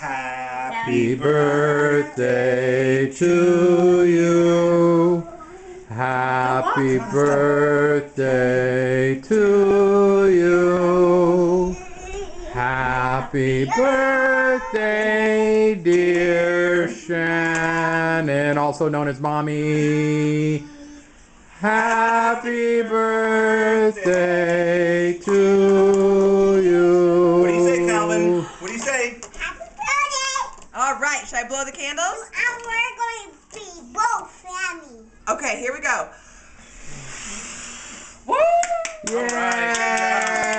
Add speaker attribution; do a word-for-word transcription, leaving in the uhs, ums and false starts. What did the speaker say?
Speaker 1: Happy birthday to you. Happy birthday to you. Happy birthday, dear Shannon, also known as Mommy. Happy birthday to you.
Speaker 2: What do you say, Calvin? What do you say?
Speaker 3: Happy birthday!
Speaker 4: All right, should I blow the candles?
Speaker 3: And we're going to be both family.
Speaker 4: Okay, here we go.
Speaker 2: Woo!
Speaker 1: Yeah.
Speaker 2: All right.